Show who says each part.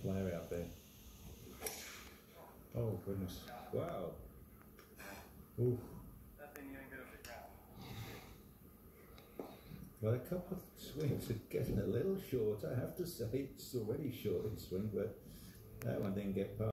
Speaker 1: player out there. Oh goodness! Wow. Ooh. Well, a couple of swings are getting a little short. I have to say, it's already short in swing, but that one didn't get past.